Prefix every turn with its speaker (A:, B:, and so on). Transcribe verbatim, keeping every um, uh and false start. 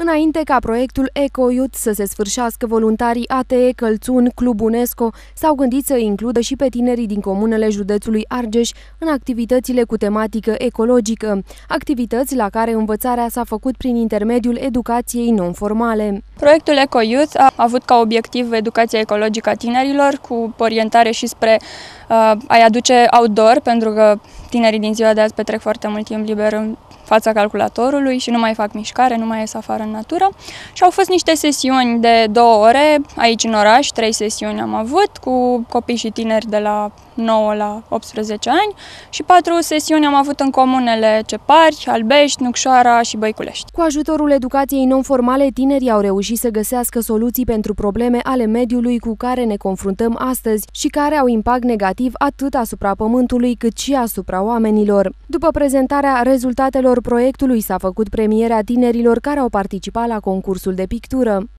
A: Înainte ca proiectul EcoYouth să se sfârșească, voluntarii A T E Călțun, Club UNESCO, s-au gândit să includă și pe tinerii din comunele județului Argeș în activitățile cu tematică ecologică, activități la care învățarea s-a făcut prin intermediul educației non-formale.
B: Proiectul EcoYouth a avut ca obiectiv educația ecologică a tinerilor, cu orientare și spre uh, a-i aduce outdoor, pentru că tinerii din ziua de azi petrec foarte mult timp liber în fața calculatorului și nu mai fac mișcare, nu mai ies afară în natură. Și au fost niște sesiuni de două ore aici în oraș, trei sesiuni am avut, cu copii și tineri de la nouă la optsprezece ani și patru sesiuni am avut în comunele Cepari, Albești, Nucșoara și Băiculești.
A: Cu ajutorul educației non-formale, tinerii au reușit să găsească soluții pentru probleme ale mediului cu care ne confruntăm astăzi și care au impact negativ atât asupra pământului cât și asupra oamenilor. După prezentarea rezultatelor proiectului, s-a făcut premiera tinerilor care au participat la concursul de pictură.